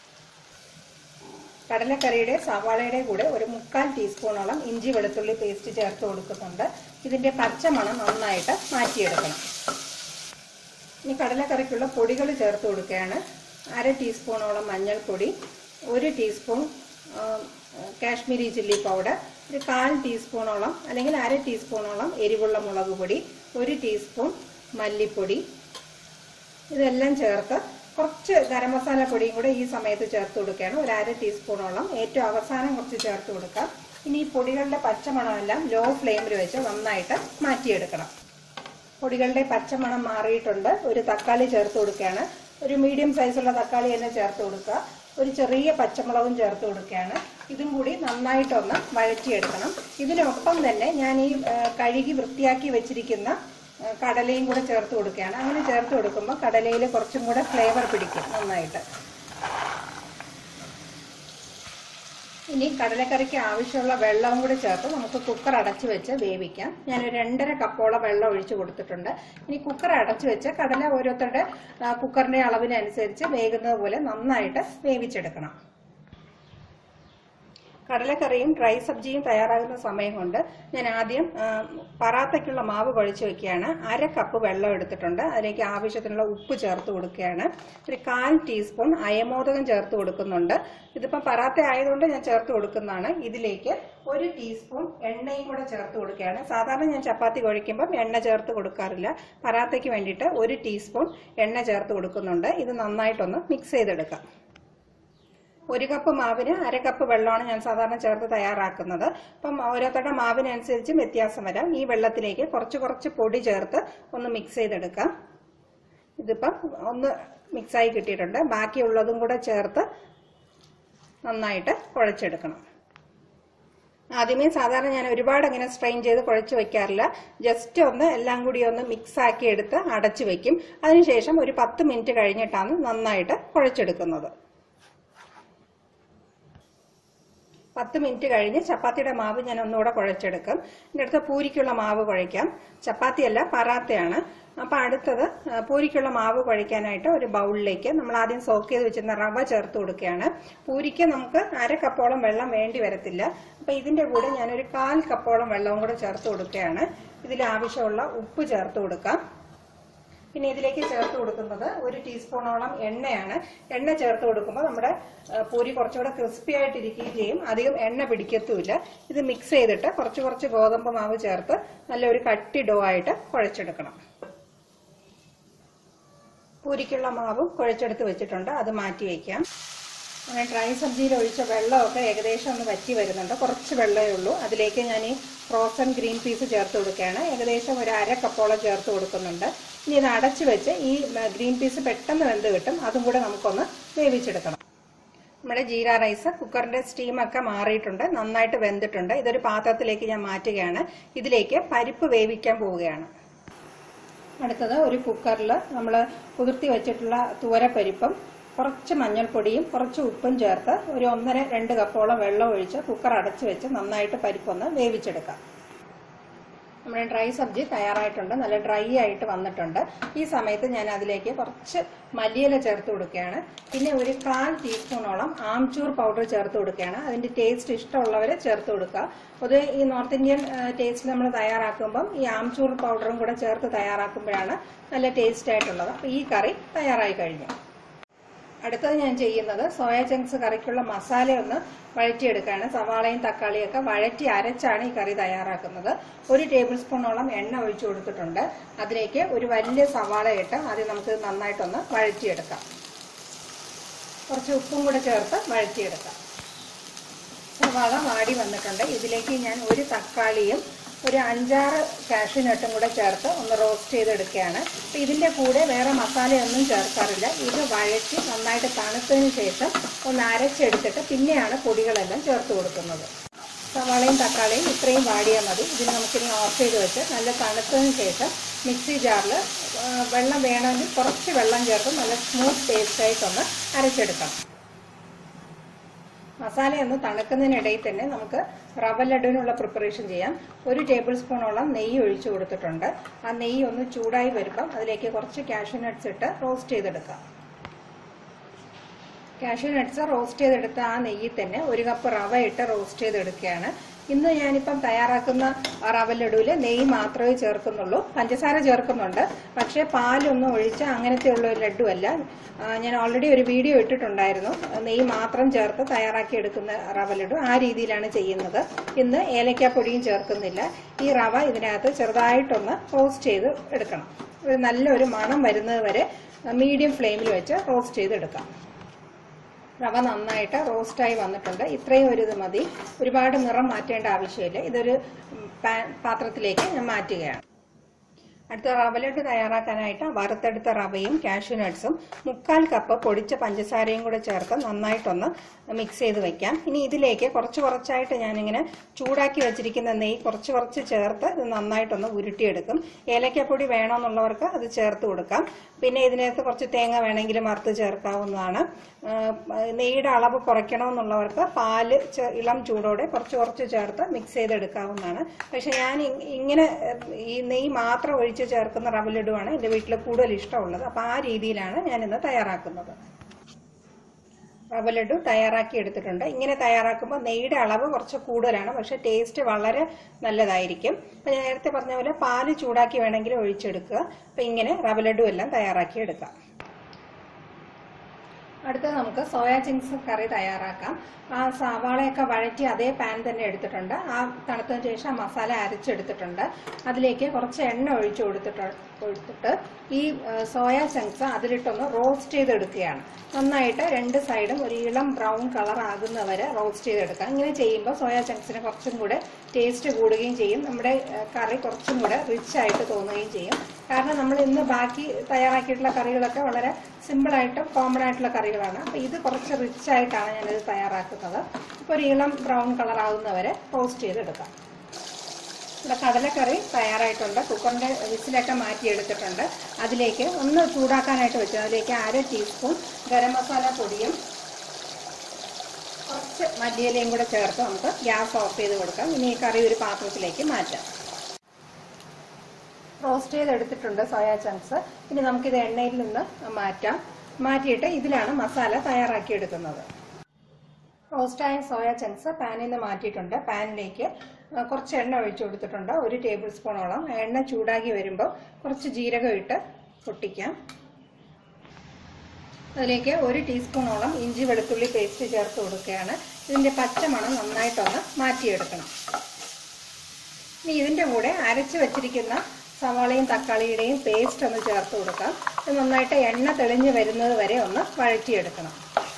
കടലക്കറിയുടെ സവാളയുടെ കൂടെ ഒരു 3/4 ടീസ്പൂണോളം ഇഞ്ചി വെളുത്തുള്ളി പേസ്റ്റ് ചേർത്ത് കൊടുക്കുന്നുണ്ട്. ഇതിൻ്റെ പച്ചമണം നന്നായിട്ട് മാറ്റിയെടുക്കണം. ഇനി കടലക്കറിക്കുള്ള പൊടികൾ ചേർത്ത് കൊടുക്കുകയാണ്. 1/2 ടീസ്പൂണോളം മഞ്ഞൾപ്പൊടി, 1 ടീസ്പൂൺ കാശ്മീരി ചില്ലി പൗഡർ, ഒരു 1/4 ടീസ്പൂണോളം അല്ലെങ്കിൽ 1/2 ടീസ്പൂണോളം എരിവുള്ള മുളക് പൊടി, 1 ടീസ്പൂൺ മല്ലിപ്പൊടി. ഇതെല്ലാം ചേർത്ത് കുറച്ച് ഗരം മസാല പൊടിയും കൂടെ ഈ സമയത്ത് ചേർത്ത് കൊടുക്കുകയാണ്. ഒരു 1/2 ടീസ്പൂണോളം ഏറ്റവും അവസാനം കുറച്ച് ചേർത്ത് കൊടുക്കാം. ഇനി ഈ പൊടികളുടെ പച്ചമണമെല്ലാം ലോ ഫ്ലെയിമിൽ വെച്ച് നന്നായിട്ട് മാറ്റിയെടുക്കണം. പൊടികളുടെ പച്ചമണം മാറിയിട്ടുണ്ട്. ഒരു തക്കാളി ചേർത്ത് കൊടുക്കുകയാണ്. ഒരു മീഡിയം സൈസുള്ള തക്കാളി തന്നെ ചേർത്ത് കൊടുക്കുക. ഒരു ചെറിയ പച്ചമുളകും ചേർത്ത് കൊടുക്കുകയാണ്. ഇതും കൂടി നന്നായിട്ടൊന്ന് വഴറ്റിയെടുക്കണം. ഇതിനൊപ്പം തന്നെ ഞാൻ ഈ കഴുകി വൃത്തിയാക്കി വെച്ചിരിക്കുന്ന കടലയും കൂടെ ചേർത്ത് കൊടുക്കുകയാണ്. അങ്ങനെ ചേർത്ത് കൊടുക്കുമ്പോൾ കടലയിൽ കുറച്ചും കൂടെ ഫ്ലേവർ പിടിക്കും നന്നായിട്ട്. ഇനി കടലക്കറിക്ക് ആവശ്യമുള്ള വെള്ളവും കൂടി ചേർത്ത് നമുക്ക് കുക്കർ അടച്ചു വെച്ച് വേവിക്കാം. ഞാനൊരു 2.5 കപ്പോളം വെള്ളം ഒഴിച്ചു കൊടുത്തിട്ടുണ്ട്. ഇനി കുക്കർ അടച്ചു വെച്ച് കടല ഓരോരുത്തരുടെ കുക്കറിന്റെ അളവിനനുസരിച്ച് വേകുന്നത് പോലെ നന്നായിട്ട് വേവിച്ചെടുക്കണം. കടലക്കറിയും ഡ്രൈ സബ്ജിയും തയ്യാറാകുന്ന സമയം കൊണ്ട് ഞാൻ ആദ്യം പറാത്തയ്ക്കുള്ള മാവ് കുഴച്ച് വെക്കുകയാണ്. 1/2 കപ്പ് വെള്ളം എടുത്തിട്ടുണ്ട്. അതിലേക്ക് ആവശ്യത്തിനുള്ള ഉപ്പ് ചേർത്ത് കൊടുക്കുകയാണ്. ഒരു 1/4 ടീസ്പൂൺ അയമോദകം ചേർത്ത് കൊടുക്കുന്നുണ്ട്. ഇതിപ്പം പറാത്ത ആയതുകൊണ്ട് ഞാൻ ചേർത്ത് കൊടുക്കുന്നതാണ്. ഇതിലേക്ക് 1 ടീസ്പൂൺ എണ്ണയും കൂടെ ചേർത്ത് കൊടുക്കുകയാണ്. സാധാരണ ഞാൻ ചപ്പാത്തി കുഴയ്ക്കുമ്പം എണ്ണ ചേർത്ത് കൊടുക്കാറില്ല. പറാത്തയ്ക്ക് വേണ്ടിയിട്ട് 1 ടീസ്പൂൺ എണ്ണ ചേർത്ത് കൊടുക്കുന്നുണ്ട്. ഇത് നന്നായിട്ടൊന്ന് മിക്സ് ചെയ്തെടുക്കാം. 1 കപ്പ് മാവിന് 1/2 കപ്പ് വെള്ളമാണ് ഞാൻ സാധാരണ ചേർത്ത് തയ്യാറാക്കുന്നത്. അപ്പം ഓരോരുത്തരുടെ മാവിനനുസരിച്ച് വ്യത്യാസം വരാം. ഈ വെള്ളത്തിലേക്ക് കുറച്ച് പൊടി ചേർത്ത് ഒന്ന് മിക്സ് ചെയ്തെടുക്കാം. ഇതിപ്പം ഒന്ന് മിക്സായി കിട്ടിയിട്ടുണ്ട്. ബാക്കിയുള്ളതും കൂടെ ചേർത്ത് നന്നായിട്ട് കുഴച്ചെടുക്കണം. ആദ്യമേ സാധാരണ ഞാൻ ഒരുപാട് അങ്ങനെ സ്ട്രെയിൻ ചെയ്ത് കുഴച്ച് വെക്കാറില്ല. ജസ്റ്റ് ഒന്ന് എല്ലാം കൂടി ഒന്ന് മിക്സ് ആക്കി എടുത്ത് അടച്ചു വെക്കും. അതിനുശേഷം ഒരു 10 മിനിറ്റ് കഴിഞ്ഞിട്ടാണ് നന്നായിട്ട് കുഴച്ചെടുക്കുന്നത്. 10 മിനിറ്റ് കഴിഞ്ഞ് ചപ്പാത്തിയുടെ മാവ് ഞാൻ ഒന്നുകൂടെ കുഴച്ചെടുക്കും. എൻ്റെ അടുത്ത് പൂരിക്കുള്ള മാവ് കുഴയ്ക്കാം. ചപ്പാത്തിയല്ല, പറാത്തയാണ്. അപ്പം അടുത്തത് പൂരിക്കുള്ള മാവ് കുഴയ്ക്കാനായിട്ട് ഒരു ബൗളിലേക്ക് നമ്മൾ ആദ്യം സോക്ക് ചെയ്ത് വെച്ചിരുന്ന റവ ചേർത്ത് കൊടുക്കുകയാണ്. പൂരിക്ക് നമുക്ക് 1/2 കപ്പോളം വെള്ളം വേണ്ടി വരത്തില്ല. അപ്പം ഇതിൻ്റെ കൂടെ ഞാനൊരു 1/4 കപ്പോളം വെള്ളവും കൂടെ ചേർത്ത് കൊടുക്കുകയാണ്. ഇതിൽ ആവശ്യമുള്ള ഉപ്പ് ചേർത്ത് കൊടുക്കാം. പിന്നെ ഇതിലേക്ക് ചേർത്ത് കൊടുക്കുന്നത് 1 ടീസ്പൂണോളം എണ്ണയാണ്. എണ്ണ ചേർത്ത് കൊടുക്കുമ്പോൾ നമ്മുടെ പൂരി കുറച്ചുകൂടെ ക്രിസ്പി ആയിട്ടിരിക്കുകയും ചെയ്യും. അധികം എണ്ണ പിടിക്കത്തുമില്ല. ഇത് മിക്സ് ചെയ്തിട്ട് കുറച്ച് ഗോതമ്പ് മാവ് ചേർത്ത് നല്ലൊരു കട്ടി ഡോ ആയിട്ട് കുഴച്ചെടുക്കണം. പൂരിക്കുള്ള മാവും കുഴച്ചെടുത്ത് വെച്ചിട്ടുണ്ട്. അത് മാറ്റി വയ്ക്കാം. അങ്ങനെ ഡ്രൈ സബ്ജിയിൽ ഒഴിച്ച വെള്ളമൊക്കെ ഏകദേശം ഒന്ന് വറ്റി വരുന്നുണ്ട്. കുറച്ച് വെള്ളമേ ഉള്ളൂ. അതിലേക്ക് ഞാൻ ഈ ഫ്രോസൺ ഗ്രീൻ പീസ് ചേർത്ത് കൊടുക്കുകയാണ്. ഏകദേശം ഒരു 1/2 കപ്പോളം ചേർത്ത് കൊടുക്കുന്നുണ്ട്. ഇനി ഇത് അടച്ചു വെച്ച് ഈ ഗ്രീൻ പീസ് പെട്ടെന്ന് വെന്ത് കിട്ടും. അതും കൂടെ നമുക്കൊന്ന് വേവിച്ചെടുക്കണം. നമ്മുടെ ജീര റൈസ് കുക്കറിന്റെ സ്റ്റീമൊക്കെ മാറിയിട്ടുണ്ട്, നന്നായിട്ട് വെന്തിട്ടുണ്ട്. ഇതൊരു പാത്രത്തിലേക്ക് ഞാൻ മാറ്റുകയാണ്. ഇതിലേക്ക് പരിപ്പ് വേവിക്കാൻ പോവുകയാണ്. അടുത്തത് ഒരു കുക്കറിൽ നമ്മൾ കുതിർത്തി വെച്ചിട്ടുള്ള തുവരപ്പരിപ്പും കുറച്ച് മഞ്ഞൾപ്പൊടിയും കുറച്ച് ഉപ്പും ചേർത്ത് ഒരു 1.5-2 കപ്പോളം വെള്ളം ഒഴിച്ച് കുക്കർ അടച്ചു വെച്ച് നന്നായിട്ട് പരിപ്പൊന്ന് വേവിച്ചെടുക്കാം. നമ്മുടെ ഡ്രൈ സബ്ജി തയ്യാറായിട്ടുണ്ട്. നല്ല ഡ്രൈ ആയിട്ട് വന്നിട്ടുണ്ട്. ഈ സമയത്ത് ഞാൻ അതിലേക്ക് കുറച്ച് മല്ലിയില ചേർത്ത് കൊടുക്കുകയാണ്. പിന്നെ ഒരു 1/4 ടീസ്പൂണോളം ആംചൂർ പൗഡർ ചേർത്ത് കൊടുക്കുകയാണ്. അതിന്റെ ടേസ്റ്റ് ഇഷ്ടമുള്ളവർ ചേർത്ത് കൊടുക്കുക. പൊതുവെ ഈ നോർത്ത് ഇന്ത്യൻ ടേസ്റ്റ് നമ്മൾ തയ്യാറാക്കുമ്പം ഈ ആംചൂർ പൗഡറും കൂടെ ചേർത്ത് തയ്യാറാക്കുമ്പോഴാണ് നല്ല ടേസ്റ്റ് ആയിട്ടുള്ളത്. അപ്പോൾ ഈ കറി തയ്യാറായി കഴിഞ്ഞു. അടുത്തത് ഞാൻ ചെയ്യുന്നത് സോയ ചങ്ക്സ് കറിക്കുള്ള മസാല ഒന്ന് വഴറ്റിയെടുക്കുകയാണ്. സവാളയും തക്കാളിയൊക്കെ വഴറ്റി അരച്ചാണ് ഈ കറി തയ്യാറാക്കുന്നത്. 1 ടേബിൾ സ്പൂണോളം എണ്ണ ഒഴിച്ചു കൊടുത്തിട്ടുണ്ട്. അതിലേക്ക് ഒരു വലിയ സവാള ഇട്ട് ആദ്യം നമുക്ക് നന്നായിട്ടൊന്ന് വഴറ്റിയെടുക്കാം. കുറച്ച് ഉപ്പും കൂടെ ചേർത്ത് വഴറ്റിയെടുക്കാം. സവാള വാടി വന്നിട്ടുണ്ട്. ഇതിലേക്ക് ഞാൻ ഒരു തക്കാളിയും ഒരു 5-6 കാഷ്യൂനട്ടും കൂടെ ചേർത്ത് ഒന്ന് റോസ്റ്റ് ചെയ്തെടുക്കുകയാണ്. അപ്പോൾ ഇതിൻ്റെ കൂടെ വേറെ മസാലയൊന്നും ചേർക്കാറില്ല. ഇത് വഴറ്റി നന്നായിട്ട് തണുത്തതിന് ശേഷം ഒന്ന് അരച്ചെടുത്തിട്ട് പിന്നെയാണ് പൊടികളെല്ലാം ചേർത്ത് കൊടുക്കുന്നത്. സവാളയും തക്കാളിയും ഇത്രയും വാടിയാൽ മതി. ഇതിന് നമുക്കിനി ഓഫ് ചെയ്ത് വെച്ച് നല്ല തണുത്തതിന് ശേഷം മിക്സി ജാറിൽ വെള്ളം വേണമെങ്കിൽ കുറച്ച് വെള്ളം ചേർത്ത് നല്ല സ്മൂത്ത് പേസ്റ്റായിട്ടൊന്ന് അരച്ചെടുക്കണം. മസാലയൊന്ന് തണുക്കുന്നതിനിടയിൽ തന്നെ നമുക്ക് റവ ലഡുവിനുള്ള പ്രിപ്പറേഷൻ ചെയ്യാം. 1 ടേബിൾ സ്പൂണോളം നെയ്യ് ഒഴിച്ചു കൊടുത്തിട്ടുണ്ട്. ആ നെയ്യ് ഒന്ന് ചൂടായി വരുമ്പം അതിലേക്ക് കുറച്ച് കാഷ്യൂ നട്ട്സ് ഇട്ട് റോസ്റ്റ് ചെയ്തെടുക്കാം. കാഷ്യൂ നട്ട്സ് റോസ്റ്റ് ചെയ്തെടുത്ത ആ നെയ്യിൽ തന്നെ 1 കപ്പ് റവ ഇട്ട് റോസ്റ്റ് ചെയ്തെടുക്കുകയാണ്. ഇന്ന് ഞാനിപ്പം തയ്യാറാക്കുന്ന റവ ലഡുവിൽ നെയ്യ് മാത്രമേ ചേർക്കുന്നുള്ളൂ. പഞ്ചസാര ചേർക്കുന്നുണ്ട്, പക്ഷേ പാലൊന്നും ഒഴിച്ച് അങ്ങനത്തെയുള്ള ഒരു ലഡു അല്ല. ഞാൻ ഓൾറെഡി ഒരു വീഡിയോ ഇട്ടിട്ടുണ്ടായിരുന്നു, നെയ്യ് മാത്രം ചേർത്ത് തയ്യാറാക്കി എടുക്കുന്ന റവ ലഡു. ആ രീതിയിലാണ് ചെയ്യുന്നത്. ഇന്ന് ഏലക്കാപ്പൊടിയും ചേർക്കുന്നില്ല. ഈ റവ ഇതിനകത്ത് ചെറുതായിട്ടൊന്ന് റോസ്റ്റ് ചെയ്ത് എടുക്കണം. ഒരു നല്ലൊരു മണം വരുന്നത് വരെ മീഡിയം ഫ്ലെയിമിൽ വെച്ച് റോസ്റ്റ് ചെയ്തെടുക്കാം. റവ നന്നായിട്ട് റോസ്റ്റായി വന്നിട്ടുണ്ട്. ഇത്രയും ഒരു ഇത് മതി. ഒരുപാട് നിറം മാറ്റേണ്ട ആവശ്യമില്ല. ഇതൊരു പാത്രത്തിലേക്ക് ഞാൻ മാറ്റുകയാണ്. അടുത്ത റവ ലഡു തയ്യാറാക്കാനായിട്ട് വറുത്തെടുത്ത റവയും കാഷ്യൂ നട്ട്സും 1/4 കപ്പ് പൊടിച്ച പഞ്ചസാരയും കൂടെ ചേർത്ത് നന്നായിട്ടൊന്ന് മിക്സ് ചെയ്ത് വെക്കാം. ഇനി ഇതിലേക്ക് കുറച്ചായിട്ട് ഞാനിങ്ങനെ ചൂടാക്കി വെച്ചിരിക്കുന്ന നെയ്യ് കുറച്ച് ചേർത്ത് ഇത് നന്നായിട്ടൊന്ന് ഉരുട്ടിയെടുക്കും. ഏലക്കപ്പൊടി വേണമെന്നുള്ളവർക്ക് അത് ചേർത്ത് കൊടുക്കാം. പിന്നെ ഇതിനകത്ത് കുറച്ച് തേങ്ങ വേണമെങ്കിലും വറുത്ത് ചേർക്കാവുന്നതാണ്. നെയ്യുടെ അളവ് കുറയ്ക്കണമെന്നുള്ളവർക്ക് പാല് ഇളം ചൂടോടെ കുറച്ച് ചേർത്ത് മിക്സ് ചെയ്തെടുക്കാവുന്നതാണ്. പക്ഷെ ഞാൻ ഇങ്ങനെ ഈ നെയ്യ് മാത്രം ഒഴിച്ച് ചേർക്കുന്ന റവ ലഡുവാണ് എൻ്റെ വീട്ടിൽ കൂടുതൽ ഇഷ്ടമുള്ളത്. അപ്പോൾ ആ രീതിയിലാണ് ഞാനിന്ന് തയ്യാറാക്കുന്നത്. റവ ലഡു തയ്യാറാക്കി എടുത്തിട്ടുണ്ട്. ഇങ്ങനെ തയ്യാറാക്കുമ്പോൾ നെയ്യുടെ അളവ് കുറച്ച് കൂടുതലാണ്, പക്ഷെ ടേസ്റ്റ് വളരെ നല്ലതായിരിക്കും. അപ്പോൾ ഞാൻ നേരത്തെ പറഞ്ഞ പോലെ പാല് ചൂടാക്കി വേണമെങ്കിൽ ഒഴിച്ചെടുക്കുക. അപ്പോൾ ഇങ്ങനെ റവ ലഡു എല്ലാം തയ്യാറാക്കി എടുക്കാം. അടുത്ത നമുക്ക് സോയ ചങ്ക്സ് കറി തയ്യാറാക്കാം. ആ സവാളയൊക്കെ വഴറ്റി അതേ പാൻ തന്നെ എടുത്തിട്ടുണ്ട്. ആ തണുത്തതിന് ശേഷം ആ മസാല അരച്ചെടുത്തിട്ടുണ്ട്. അതിലേക്ക് കുറച്ച് എണ്ണ ഒഴിച്ചു കൊടുത്തിട്ട് ഈ സോയ ചങ്ക്സ് അതിലിട്ടൊന്ന് റോസ്റ്റ് ചെയ്തെടുക്കുകയാണ്. നന്നായിട്ട് 2 സൈഡും ഒരു ഇളം ബ്രൗൺ കളർ ആകുന്നവരെ റോസ്റ്റ് ചെയ്തെടുക്കാം. ഇങ്ങനെ ചെയ്യുമ്പോൾ സോയ ചങ്ക്സിന് കുറച്ചും കൂടെ ടേസ്റ്റ് കൂടുകയും ചെയ്യും. നമ്മുടെ കറി കുറച്ചും കൂടെ റിച്ച് ആയിട്ട് തോന്നുകയും ചെയ്യും. കാരണം നമ്മൾ ഇന്ന് ബാക്കി തയ്യാറാക്കിയിട്ടുള്ള കറികളൊക്കെ വളരെ സിമ്പിളായിട്ടും കോമൺ ആയിട്ടുള്ള കറികളാണ്. അപ്പോൾ ഇത് കുറച്ച് റിച്ച് ആയിട്ടാണ് ഞാനിത് തയ്യാറാക്കുന്നത്. ഇപ്പോൾ ഒരു ഇളം ബ്രൗൺ കളർ ആകുന്നവരെ റോസ്റ്റ് ചെയ്തെടുക്കാം. ഇവിടെ കടലക്കറി തയ്യാറായിട്ടുണ്ട്. കുക്കറിൻ്റെ വിസിലൊക്കെ മാറ്റിയെടുത്തിട്ടുണ്ട്. അതിലേക്ക് ഒന്ന് ചൂടാക്കാനായിട്ട് വെച്ചു. അതിലേക്ക് 1/2 ടീസ്പൂൺ ഗരം മസാല പൊടിയും കുറച്ച് മല്ലിയിലയും കൂടെ ചേർത്ത് നമുക്ക് ഗ്യാസ് ഓഫ് ചെയ്ത് കൊടുക്കാം. ഇനി ഈ കറി ഒരു പാത്രത്തിലേക്ക് മാറ്റാം. റോസ്റ്റ് ചെയ്തെടുത്തിട്ടുണ്ട് സോയ ചങ്ക്സ്. ഇനി നമുക്കിത് എണ്ണയിൽ നിന്ന് മാറ്റിയിട്ട് ഇതിലാണ് മസാല തയ്യാറാക്കി എടുക്കുന്നത്. റോസ്റ്റായ സോയ ചങ്ക്സ് പാനിൽ നിന്ന് മാറ്റിയിട്ടുണ്ട്. പാനിലേക്ക് കുറച്ച് എണ്ണ ഒഴിച്ചു കൊടുത്തിട്ടുണ്ട്. 1 ടേബിൾ സ്പൂണോളം. എണ്ണ ചൂടാക്കി വരുമ്പോൾ കുറച്ച് ജീരകം ഇട്ട് പൊട്ടിക്കാം. അതിലേക്ക് 1 ടീസ്പൂണോളം ഇഞ്ചി വെളുത്തുള്ളി പേസ്റ്റ് ചേർത്ത് കൊടുക്കുകയാണ്. ഇതിൻ്റെ പച്ചമണം നന്നായിട്ടൊന്ന് മാറ്റിയെടുക്കണം. ഇനി ഇതിൻ്റെ കൂടെ അരച്ച് വെച്ചിരിക്കുന്ന സവാളയും തക്കാളിയുടെയും പേസ്റ്റ് ഒന്ന് ചേർത്ത് കൊടുക്കാം. ഇത് നന്നായിട്ട് എണ്ണ തെളിഞ്ഞ് വരുന്നത് വരെ ഒന്ന് വഴറ്റിയെടുക്കണം.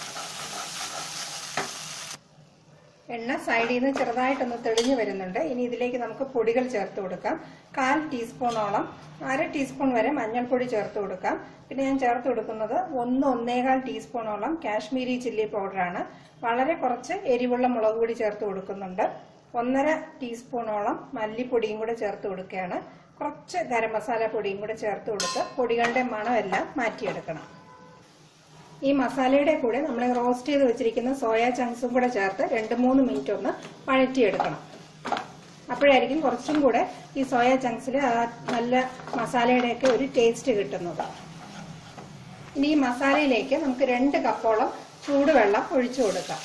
എണ്ണ സൈഡിൽ നിന്ന് ചെറുതായിട്ടൊന്ന് തെളിഞ്ഞ് വരുന്നുണ്ട്. ഇനി ഇതിലേക്ക് നമുക്ക് പൊടികൾ ചേർത്ത് കൊടുക്കാം. 1/4 ടീസ്പൂണോളം 1/2 ടീസ്പൂൺ വരെ മഞ്ഞൾപ്പൊടി ചേർത്ത് കൊടുക്കാം. പിന്നെ ഞാൻ ചേർത്ത് കൊടുക്കുന്നത് 1-1.25 ടീസ്പൂണോളം കാശ്മീരി ചില്ലി പൗഡറാണ്. വളരെ കുറച്ച് എരിവുള്ള മുളക് പൊടി ചേർത്ത് കൊടുക്കുന്നുണ്ട്. 1.5 ടീസ്പൂണോളം മല്ലിപ്പൊടിയും കൂടെ ചേർത്ത് കൊടുക്കുകയാണ്. കുറച്ച് ഗരം മസാല പൊടിയും കൂടെ ചേർത്ത് കൊടുത്ത് പൊടികളുടെ മണമെല്ലാം മാറ്റിയെടുക്കണം. ഈ മസാലയുടെ കൂടെ നമ്മൾ റോസ്റ്റ് ചെയ്ത് വെച്ചിരിക്കുന്ന സോയ ചങ്ക്സും കൂടെ ചേർത്ത് 2-3 മിനിറ്റ് ഒന്ന് വഴറ്റിയെടുക്കണം. അപ്പോഴായിരിക്കും കുറച്ചും കൂടെ ഈ സോയ ചങ്ക്സിൽ നല്ല മസാലയുടെയൊക്കെ ഒരു ടേസ്റ്റ് കിട്ടുന്നത്. ഇനി ഈ മസാലയിലേക്ക് നമുക്ക് 2 കപ്പോളം ചൂടുവെള്ളം ഒഴിച്ചു കൊടുക്കാം.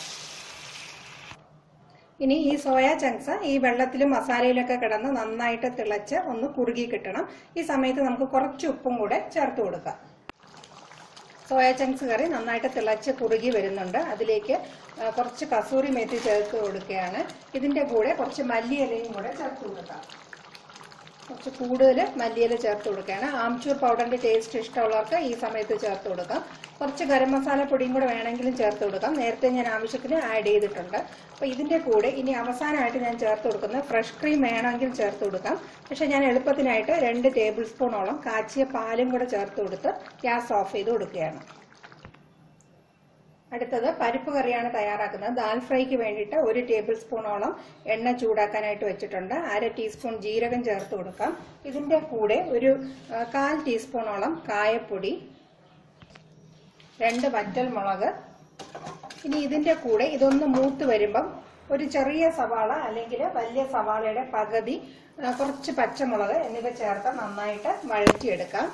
ഇനി ഈ സോയ ചങ്ക്സ് ഈ വെള്ളത്തിലും മസാലയിലൊക്കെ കിടന്ന് നന്നായിട്ട് തിളച്ച് ഒന്ന് കുറുകി കിട്ടണം. ഈ സമയത്ത് നമുക്ക് കുറച്ച് ഉപ്പും കൂടെ ചേർത്ത് കൊടുക്കാം. സോയ ചങ്ക്സ് കറി നന്നായിട്ട് തിളച്ച് കുറുകി വരുന്നുണ്ട്. അതിലേക്ക് കുറച്ച് കസൂറി മേത്തി ചേർത്ത് കൊടുക്കുകയാണ്. ഇതിന്റെ കൂടെ കുറച്ച് മല്ലിയിലയും കൂടെ ചേർത്ത് കൊടുക്കാം. കുറച്ച് കൂടുതൽ മല്ലിയില ചേർത്ത് കൊടുക്കുകയാണ്. ആംചൂർ പൗഡറിന്റെ ടേസ്റ്റ് ഇഷ്ടമുള്ളവർക്ക് ഈ സമയത്ത് ചേർത്ത് കൊടുക്കാം. കുറച്ച് ഗരം മസാല പൊടിയും കൂടെ വേണമെങ്കിലും ചേർത്ത് കൊടുക്കാം. നേരത്തെ ഞാൻ ആവശ്യത്തിന് ആഡ് ചെയ്തിട്ടുണ്ട്. അപ്പോൾ ഇതിന്റെ കൂടെ ഇനി അവസാനമായിട്ട് ഞാൻ ചേർത്ത് കൊടുക്കുന്നത് ഫ്രഷ് ക്രീം വേണമെങ്കിൽ ചേർത്ത് കൊടുക്കാം. പക്ഷെ ഞാൻ എളുപ്പത്തിനായിട്ട് 2 ടേബിൾ സ്പൂണോളം കാച്ചിയ പാലും കൂടെ ചേർത്ത് കൊടുത്ത് ഗ്യാസ് ഓഫ് ചെയ്ത് കൊടുക്കുകയാണ്. അടുത്തത് പരിപ്പ് കറിയാണ് തയ്യാറാക്കുന്നത്. ദാൽ ഫ്രൈക്ക് വേണ്ടിയിട്ട് 1 ടേബിൾ സ്പൂണോളം എണ്ണ ചൂടാക്കാനായിട്ട് വെച്ചിട്ടുണ്ട്. 1/2 ടീസ്പൂൺ ജീരകം ചേർത്ത് കൊടുക്കാം. ഇതിന്റെ കൂടെ ഒരു 1/4 ടീസ്പൂണോളം കായപ്പൊടി, 2 വറ്റൽ മുളക്. ഇനി ഇതിന്റെ കൂടെ ഇതൊന്ന് മൂത്ത് വരുമ്പം ഒരു ചെറിയ സവാള അല്ലെങ്കിൽ വലിയ സവാളയുടെ പകുതി, കുറച്ച് പച്ചമുളക് എന്നിവ ചേർത്ത് നന്നായിട്ട് വഴറ്റിയെടുക്കാം.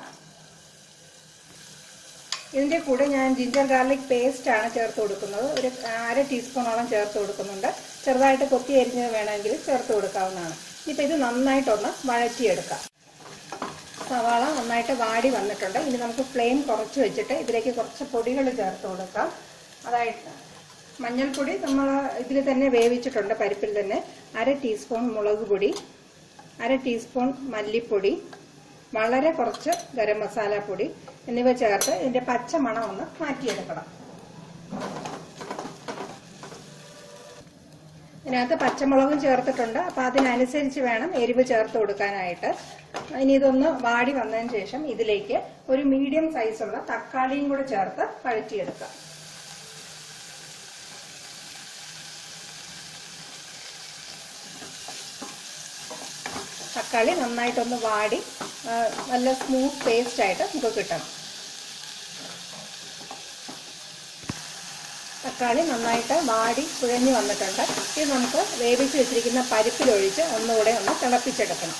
ഇതിന്റെ കൂടെ ഞാൻ ജിഞ്ചർ ഗാർലിക് പേസ്റ്റ് ആണ് ചേർത്ത് കൊടുക്കുന്നത്. ഒരു 1/2 ടീസ്പൂണോളം ചേർത്ത് കൊടുക്കുന്നുണ്ട്. ചെറുതായിട്ട് കൊത്തി അരിഞ്ഞത് വേണമെങ്കിൽ ചേർത്ത് കൊടുക്കാവുന്നതാണ്. ഇനിയിപ്പോൾ ഇത് നന്നായിട്ടൊന്ന് വഴറ്റിയെടുക്കാം. സവാള നന്നായിട്ട് വാടി വന്നിട്ടുണ്ട്. ഇനി നമുക്ക് ഫ്ലെയിം കുറച്ച് വെച്ചിട്ട് ഇതിലേക്ക് കുറച്ച് പൊടികൾ ചേർത്ത് കൊടുക്കാം. അതായത് മഞ്ഞൾപ്പൊടി നമ്മൾ ഇതിൽ തന്നെ വേവിച്ചിട്ടുണ്ട്, പരിപ്പിൽ തന്നെ. 1/2 ടീസ്പൂൺ മുളക് പൊടി, 1/2 ടീസ്പൂൺ മല്ലിപ്പൊടി, വളരെ കുറച്ച് ഗരം മസാല പൊടി എന്നിവ ചേർത്ത് ഇതിന്റെ പച്ച മണം ഒന്ന് മാറ്റിയെടുക്കണം. ഇതിനകത്ത് പച്ചമുളകും ചേർത്തിട്ടുണ്ട്. അപ്പോൾ അതിനനുസരിച്ച് വേണം എരിവ് ചേർത്ത് കൊടുക്കാനായിട്ട്. ഇനി ഇതൊന്ന് വാടി വന്നതിന് ശേഷം ഇതിലേക്ക് ഒരു മീഡിയം സൈസുള്ള തക്കാളിയും കൂടെ ചേർത്ത് വഴറ്റിയെടുക്കാം. തക്കാളി നന്നായിട്ടൊന്ന് വാടി നല്ല സ്മൂത്ത് പേസ്റ്റ് ആയിട്ട് നമുക്ക് കിട്ടണം. തക്കാളി നന്നായിട്ട് വാടി കുഴഞ്ഞു വന്നിട്ടുണ്ട്. ഇത് നമുക്ക് വേവിച്ച് വെച്ചിരിക്കുന്ന പരിപ്പിലൊഴിച്ച് ഒന്നുകൂടെ ഒന്ന് തിളപ്പിച്ചെടുക്കണം.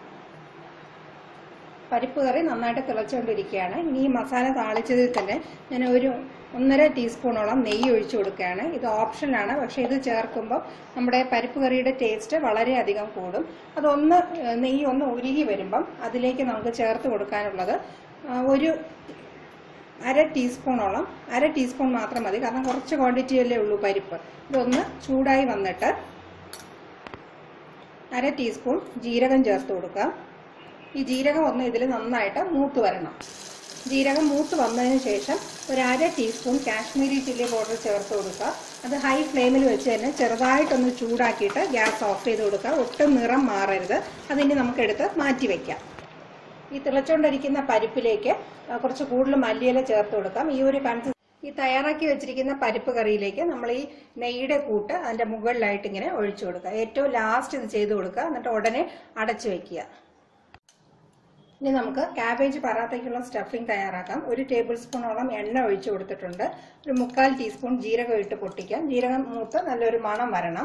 പരിപ്പ് കറി നന്നായിട്ട് തിളച്ചുകൊണ്ടിരിക്കുകയാണ്. ഇനി ഈ മസാല താളിച്ചതിൽ തന്നെ ഞാൻ ഒരു 1.5 ടീസ്പൂണോളം നെയ്യ് ഒഴിച്ചു കൊടുക്കുകയാണ്. ഇത് ഓപ്ഷനാണ്, പക്ഷെ ഇത് ചേർക്കുമ്പോൾ നമ്മുടെ പരിപ്പ് കറിയുടെ ടേസ്റ്റ് വളരെയധികം കൂടും. അതൊന്ന് നെയ്യ് ഒന്ന് ഉരുകി വരുമ്പം അതിലേക്ക് നമുക്ക് ചേർത്ത് കൊടുക്കാനുള്ളത് ഒരു 1/2 ടീസ്പൂണോളം, 1/2 ടീസ്പൂൺ മാത്രം മതി, കാരണം കുറച്ച് ക്വാണ്ടിറ്റിയല്ലേ ഉള്ളൂ പരിപ്പ്. ഇതൊന്ന് ചൂടായി വന്നിട്ട് 1/2 ടീസ്പൂൺ ജീരകം ചേർത്ത് കൊടുക്കുക. ഈ ജീരകം ഒന്ന് ഇതിൽ നന്നായിട്ട് മൂത്ത് വരണം. ജീരകം മൂത്ത് വന്നതിന് ശേഷം ഒരു 1/2 ടീസ്പൂൺ കാശ്മീരി ചില്ലി പൗഡർ ചേർത്ത് കൊടുക്കുക. അത് ഹൈ ഫ്ലെയിമിൽ വെച്ച് തന്നെ ചെറുതായിട്ടൊന്ന് ചൂടാക്കിയിട്ട് ഗ്യാസ് ഓഫ് ചെയ്ത് കൊടുക്കുക. ഒട്ടും നിറം മാറരുത്. അതിന് നമുക്കെടുത്ത് മാറ്റി വയ്ക്കാം. ഈ തിളച്ചുകൊണ്ടിരിക്കുന്ന പരിപ്പിലേക്ക് കുറച്ച് കൂടുതൽ മല്ലിയില ചേർത്ത് കൊടുക്കാം. ഈ തയ്യാറാക്കി വെച്ചിരിക്കുന്ന പരിപ്പ് കറിയിലേക്ക് നമ്മൾ ഈ നെയ്യുടെ കൂട്ട് അതിന്റെ മുകളിലായിട്ട് ഇങ്ങനെ ഒഴിച്ചു കൊടുക്കുക. ഏറ്റവും ലാസ്റ്റ് ഇത് ചെയ്ത് കൊടുക്കുക. എന്നിട്ട് ഉടനെ അടച്ചു വെക്കുക. ഇനി നമുക്ക് കാബേജ് പറാത്തയ്ക്കുള്ള സ്റ്റഫിംഗ് തയ്യാറാക്കാം. 1 ടേബിൾ സ്പൂണോളം എണ്ണ ഒഴിച്ചു കൊടുത്തിട്ടുണ്ട്. ഒരു 3/4 ടീസ്പൂൺ ജീരകം ഇട്ട് പൊട്ടിക്കാം. ജീരകം മൂത്ത് നല്ലൊരു മണം വരണം.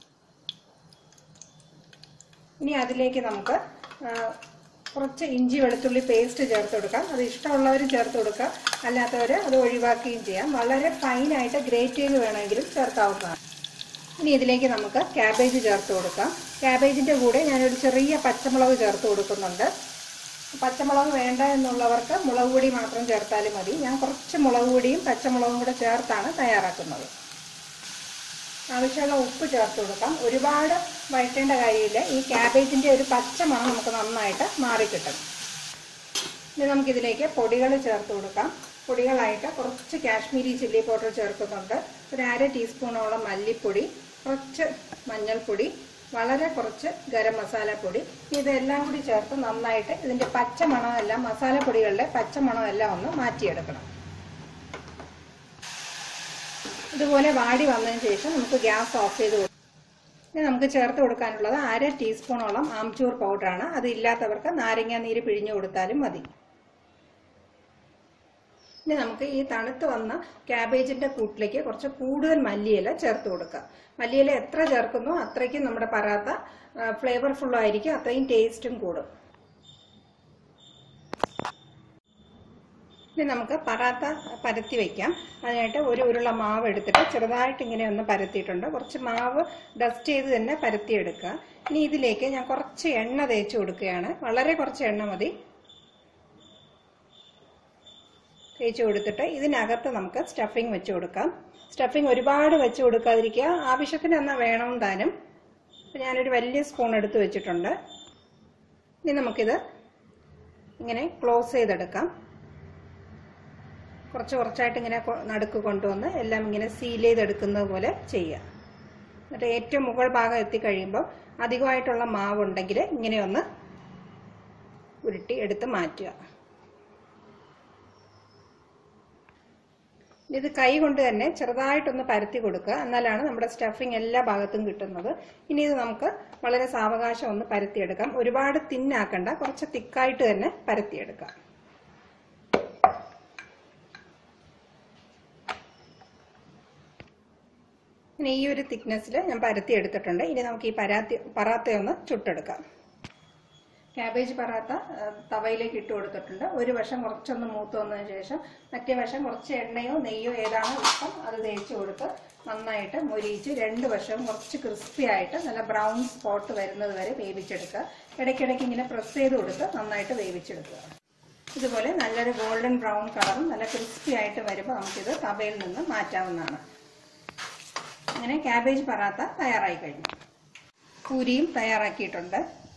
ഇനി അതിലേക്ക് നമുക്ക് കുറച്ച് ഇഞ്ചി വെളുത്തുള്ളി പേസ്റ്റ് ചേർത്ത് കൊടുക്കാം. അത് ഇഷ്ടമുള്ളവർ ചേർത്ത് കൊടുക്കുക, അല്ലാത്തവർ അത് ഒഴിവാക്കുകയും ചെയ്യാം. വളരെ ഫൈനായിട്ട് ഗ്രേറ്റ് ചെയ്ത് വേണമെങ്കിലും ചേർക്കാവുന്നതാണ്. ഇനി ഇതിലേക്ക് നമുക്ക് കാബേജ് ചേർത്ത് കൊടുക്കാം. കാബേജിന്റെ കൂടെ ഞാനൊരു ചെറിയ പച്ചമുളക് ചേർത്ത് കൊടുക്കുന്നുണ്ട്. പച്ചമുളക് വേണ്ട എന്നുള്ളവർക്ക് മുളക് പൊടി മാത്രം ചേർത്താലും മതി. ഞാൻ കുറച്ച് മുളക് പൊടിയും പച്ചമുളകും കൂടെ ചേർത്താണ് തയ്യാറാക്കുന്നത്. ആവശ്യമുള്ള ഉപ്പ് ചേർത്ത് കൊടുക്കാം. ഒരുപാട് വഴറ്റേണ്ട കാര്യമില്ല. ഈ കാബേജിന്റെ ഒരു പച്ച മണം നമുക്ക് നന്നായിട്ട് മാറിക്കിട്ടും. ഇനി നമുക്കിതിലേക്ക് പൊടികൾ ചേർത്ത് കൊടുക്കാം. പൊടികളായിട്ട് കുറച്ച് കാശ്മീരി ചില്ലി പൗഡർ ചേർക്കുന്നുണ്ട്. ഒരു 1/2 ടീസ്പൂണോളം മല്ലിപ്പൊടി, കുറച്ച് മഞ്ഞൾപ്പൊടി, വളരെ കുറച്ച് ഗരം മസാലപ്പൊടി. ഇതെല്ലാം കൂടി ചേർത്ത് നന്നായിട്ട് ഇതിന്റെ പച്ചമണമെല്ലാം, മസാലപ്പൊടികളുടെ പച്ചമണമെല്ലാം ഒന്ന് മാറ്റിയെടുക്കണം. ഇതുപോലെ വാടി വന്നതിന് ശേഷം നമുക്ക് ഗ്യാസ് ഓഫ് ചെയ്ത് കൊടുക്കാം. ഇനി നമുക്ക് ചേർത്ത് കൊടുക്കാനുള്ളത് 1/2 ടീസ്പൂണോളം ആംചൂർ പൗഡറാണ്. അത് ഇല്ലാത്തവർക്ക് നാരങ്ങാ നീര് പിഴിഞ്ഞു കൊടുത്താലും മതി. ഇനി നമുക്ക് ഈ തണുത്ത് വന്ന ക്യാബേജിന്റെ കൂട്ടിലേക്ക് കുറച്ച് കൂടുതൽ മല്ലിയില ചേർത്ത് കൊടുക്കാം. മല്ലിയില എത്ര ചേർക്കുന്നോ അത്രയ്ക്കും നമ്മുടെ പറാത്ത ഫ്ലേവർഫുൾ ആയിരിക്കും, അത്രയും ടേസ്റ്റും കൂടും. ഇനി നമുക്ക് പറാത്ത പരത്തി വെക്കാം. അതിനായിട്ട് ഒരു ഉരുള മാവ് എടുത്തിട്ട് ചെറുതായിട്ട് ഇങ്ങനെ ഒന്ന് പരത്തിയിട്ടുണ്ട്. കുറച്ച് മാവ് ഡസ്റ്റ് ചെയ്ത് തന്നെ പരത്തിയെടുക്കുക. ഇനി ഇതിലേക്ക് ഞാൻ കുറച്ച് എണ്ണ തേച്ച് കൊടുക്കുകയാണ്. വളരെ കുറച്ച് എണ്ണ മതി. തേച്ച് കൊടുത്തിട്ട് ഇതിനകത്ത് നമുക്ക് സ്റ്റഫിങ് വെച്ച് കൊടുക്കാം. സ്റ്റഫിങ് ഒരുപാട് വെച്ച് കൊടുക്കാതിരിക്കുക, ആവശ്യത്തിന് എന്നാൽ വേണം താനും. ഞാനൊരു വലിയ സ്പൂൺ എടുത്ത് വെച്ചിട്ടുണ്ട്. ഇനി നമുക്കിത് ഇങ്ങനെ ക്ലോസ് ചെയ്തെടുക്കാം. കുറച്ച് കുറച്ചായിട്ട് ഇങ്ങനെ നടുക്ക് കൊണ്ടുവന്ന് എല്ലാം ഇങ്ങനെ സീൽ ചെയ്തെടുക്കുന്നത് പോലെ ചെയ്യാം. എന്നിട്ട് ഏറ്റവും മുകൾ ഭാഗം എത്തിക്കഴിയുമ്പോൾ അധികമായിട്ടുള്ള മാവുണ്ടെങ്കിൽ ഇങ്ങനെയൊന്ന് ഉരുട്ടി എടുത്ത് മാറ്റുക. ഇത് കൈ കൊണ്ട് തന്നെ ചെറുതായിട്ടൊന്ന് പരത്തി കൊടുക്കുക, എന്നാലാണ് നമ്മുടെ സ്റ്റഫിങ് എല്ലാ ഭാഗത്തും കിട്ടുന്നത്. ഇനി ഇത് നമുക്ക് വളരെ സാവകാശം ഒന്ന് പരത്തിയെടുക്കാം. ഒരുപാട് തിന്നാക്കണ്ട, കുറച്ച് തിക്കായിട്ട് തന്നെ പരത്തിയെടുക്കാം. ഇനി ഈ ഒരു തിക്നെസ്സിൽ ഞാൻ പരത്തി എടുത്തിട്ടുണ്ട്. ഇനി നമുക്ക് ഈ പറാത്തയൊന്ന് ചുട്ടെടുക്കാം. ക്യാബേജ് പറാത്ത തവയിലേക്ക് ഇട്ട് കൊടുത്തിട്ടുണ്ട്. ഒരു വശം കുറച്ചൊന്ന് മൂത്ത് വന്നതിന് ശേഷം മറ്റേ വശം കുറച്ച് എണ്ണയോ നെയ്യോ ഏതാണോ ഇഷ്ടം അത് തേച്ച് കൊടുത്ത് നന്നായിട്ട് മൊരിയിച്ച് രണ്ട് വശവും കുറച്ച് ക്രിസ്പി ആയിട്ട് നല്ല ബ്രൗൺ സ്പോട്ട് വരുന്നത് വരെ വേവിച്ചെടുക്കുക. ഇടയ്ക്കിടയ്ക്ക് ഇങ്ങനെ പ്രസ് ചെയ്ത് കൊടുത്ത് നന്നായിട്ട് വേവിച്ചെടുക്കുക. ഇതുപോലെ നല്ലൊരു ഗോൾഡൻ ബ്രൗൺ കളറും നല്ല ക്രിസ്പി ആയിട്ട് വരുമ്പോൾ നമുക്കിത് തവയിൽ നിന്ന് മാറ്റാവുന്നതാണ്. അങ്ങനെ ക്യാബേജ് പറാത്ത തയ്യാറായി കഴിഞ്ഞു. പൂരിയും തയ്യാറാക്കിയിട്ടുണ്ട്.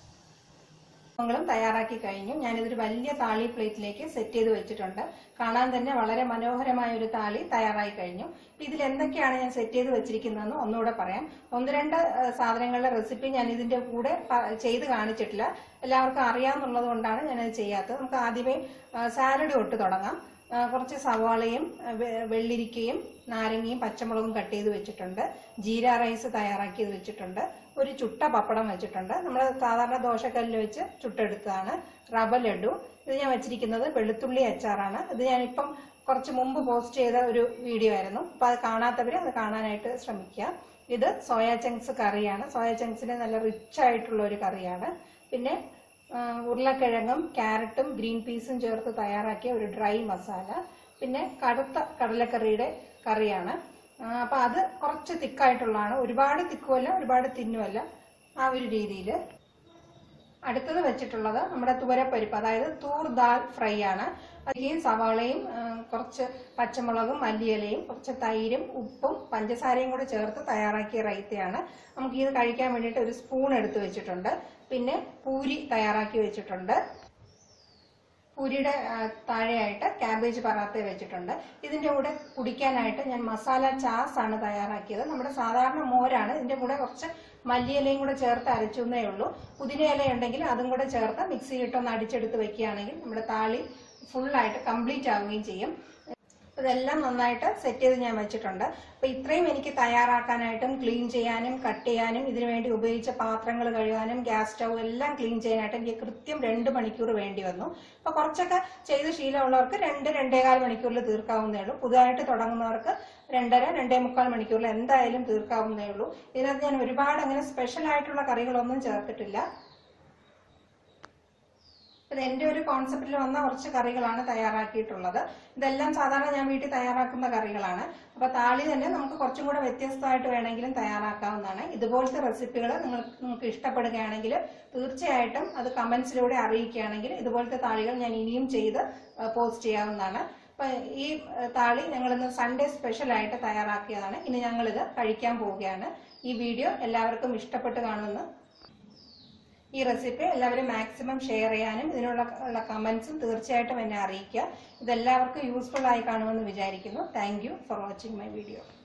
ങ്ങളും തയ്യാറാക്കി കഴിഞ്ഞു. ഞാനിതൊരു വലിയ താളി പ്ലേറ്റിലേക്ക് സെറ്റ് ചെയ്ത് വെച്ചിട്ടുണ്ട്. കാണാൻ തന്നെ വളരെ മനോഹരമായ ഒരു താളി തയ്യാറായി കഴിഞ്ഞു. ഇതിൽ എന്തൊക്കെയാണ് ഞാൻ സെറ്റ് ചെയ്ത് വെച്ചിരിക്കുന്നതെന്ന് ഒന്നുകൂടെ പറയാം. ഒന്ന് രണ്ട് സാധനങ്ങളുടെ റെസിപ്പി ഞാൻ ഇതിന്റെ കൂടെ ചെയ്ത് കാണിച്ചിട്ടില്ല. എല്ലാവർക്കും അറിയാമെന്നുള്ളത് കൊണ്ടാണ് ഞാനത് ചെയ്യാത്തത്. നമുക്ക് ആദ്യമേ സാലഡ് തൊട്ട് തുടങ്ങാം. കുറച്ച് സവാളയും വെള്ളിരിക്കയും നാരങ്ങയും പച്ചമുളകും കട്ട് ചെയ്ത് വെച്ചിട്ടുണ്ട്. ജീര റൈസ് തയ്യാറാക്കിയത് വെച്ചിട്ടുണ്ട്. ഒരു ചുട്ട പപ്പടം വെച്ചിട്ടുണ്ട്. നമ്മൾ സാധാരണ ദോശക്കല്ലിൽ വെച്ച് ചുട്ടെടുത്തതാണ്. റവ ലഡു. ഇത് ഞാൻ വെച്ചിരിക്കുന്നത് വെളുത്തുള്ളി അച്ചാറാണ്. ഇത് ഞാനിപ്പം കുറച്ച് മുമ്പ് പോസ്റ്റ് ചെയ്ത ഒരു വീഡിയോ ആയിരുന്നു. അപ്പോൾ അത് കാണാത്തവർ അത് കാണാനായിട്ട് ശ്രമിക്കുക. ഇത് സോയാ ചങ്ക്സ് കറിയാണ്. സോയാ ചങ്ക്സിന് നല്ല റിച്ച് ആയിട്ടുള്ള ഒരു കറിയാണ്. പിന്നെ ഉരുളക്കിഴങ്ങും ക്യാരറ്റും ഗ്രീൻ പീസും ചേർത്ത് തയ്യാറാക്കിയ ഒരു ഡ്രൈ മസാല. പിന്നെ കടുത്ത കടലക്കറിയുടെ കറിയാണ്. അപ്പൊ അത് കുറച്ച് തിക്കായിട്ടുള്ളതാണ്. ഒരുപാട് തിക്കുമല്ല ഒരുപാട് തിന്നുമല്ല, ആ ഒരു രീതിയിൽ. അടുത്തത് വെച്ചിട്ടുള്ളത് നമ്മുടെ തുവരപ്പരിപ്പ്, അതായത് തൂർ ദാൽ ഫ്രൈ ആണ്. അതിലേക്ക് സവാളയും കുറച്ച് പച്ചമുളകും മല്ലിയിലയും കുറച്ച് തൈരും ഉപ്പും പഞ്ചസാരയും കൂടെ ചേർത്ത് തയ്യാറാക്കിയ റൈത്തയാണ്. നമുക്ക് ഇത് കഴിക്കാൻ വേണ്ടിയിട്ട് ഒരു സ്പൂൺ എടുത്ത് വെച്ചിട്ടുണ്ട്. പിന്നെ പൂരി തയ്യാറാക്കി വെച്ചിട്ടുണ്ട്. പൂരിയുടെ താഴെയായിട്ട് ക്യാബേജ് പറാത്ത വെച്ചിട്ടുണ്ട്. ഇതിന്റെ കൂടെ കുടിക്കാനായിട്ട് ഞാൻ മസാല ചാസ് ആണ് തയ്യാറാക്കിയത്. നമ്മുടെ സാധാരണ മോരാണ്. ഇതിന്റെ കൂടെ കുറച്ച് മല്ലിയിലയും കൂടെ ചേർത്ത് അരച്ചെന്നേ ഉള്ളൂ. പുതിന ഇല ഉണ്ടെങ്കിൽ അതും കൂടെ ചേർത്ത് മിക്സിയിലിട്ടൊന്ന് അടിച്ചെടുത്ത് വെക്കുകയാണെങ്കിൽ നമ്മുടെ താളി ഫുള്ളായിട്ട് കംപ്ലീറ്റ് ആവുകയും ചെയ്യും. ഇതെല്ലാം നന്നായിട്ട് സെറ്റ് ചെയ്ത് ഞാൻ വെച്ചിട്ടുണ്ട്. അപ്പൊ ഇത്രയും എനിക്ക് തയ്യാറാക്കാനായിട്ടും ക്ലീൻ ചെയ്യാനും കട്ട് ചെയ്യാനും ഇതിനു വേണ്ടി ഉപയോഗിച്ച പാത്രങ്ങൾ കഴുകാനും ഗ്യാസ് സ്റ്റൗ എല്ലാം ക്ലീൻ ചെയ്യാനായിട്ട് എനിക്ക് കൃത്യം 2 മണിക്കൂർ വേണ്ടി വന്നു. അപ്പൊ കുറച്ചൊക്കെ ചെയ്ത് ശീലമുള്ളവർക്ക് 2-2.25 മണിക്കൂറിൽ തീർക്കാവുന്നേ ഉള്ളൂ. പുതുതായിട്ട് തുടങ്ങുന്നവർക്ക് 2-2.25 മണിക്കൂറിൽ എന്തായാലും തീർക്കാവുന്നേ ഉള്ളൂ. ഇതിനകത്ത് ഞാൻ ഒരുപാട് അങ്ങനെ സ്പെഷ്യൽ ആയിട്ടുള്ള കറികളൊന്നും ചേർത്തിട്ടില്ല. ഇത് എന്റെ ഒരു കോൺസെപ്റ്റിൽ വന്ന കുറച്ച് കറികളാണ് തയ്യാറാക്കിയിട്ടുള്ളത്. ഇതെല്ലാം സാധാരണ ഞാൻ വീട്ടിൽ തയ്യാറാക്കുന്ന കറികളാണ്. അപ്പൊ താളി തന്നെ നമുക്ക് കുറച്ചും കൂടെ വ്യത്യസ്തമായിട്ട് വേണമെങ്കിലും തയ്യാറാക്കാവുന്നതാണ്. ഇതുപോലത്തെ റെസിപ്പികൾ നിങ്ങൾക്ക് ഇഷ്ടപ്പെടുകയാണെങ്കിൽ തീർച്ചയായിട്ടും അത് കമന്റ്സിലൂടെ അറിയിക്കുകയാണെങ്കിൽ ഇതുപോലത്തെ താളികൾ ഞാൻ ഇനിയും ചെയ്ത് പോസ്റ്റ് ചെയ്യാവുന്നതാണ്. അപ്പൊ ഈ താളി ഞങ്ങളിന്ന് സൺഡേ സ്പെഷ്യൽ ആയിട്ട് തയ്യാറാക്കിയതാണ്. ഇനി ഞങ്ങളിത് കഴിക്കാൻ പോവുകയാണ്. ഈ വീഡിയോ എല്ലാവർക്കും ഇഷ്ടപ്പെട്ട് കാണുമെന്ന്, ഈ റെസിപ്പി എല്ലാവരും മാക്സിമം ഷെയർ ചെയ്യാനും ഇതിനുള്ള കമന്റ്സും തീർച്ചയായിട്ടും എന്നെ അറിയിക്കുക. ഇതെല്ലാവർക്കും യൂസ്ഫുൾ ആയി കാണുമെന്ന് വിചാരിക്കുന്നു. Thank you for watching my video.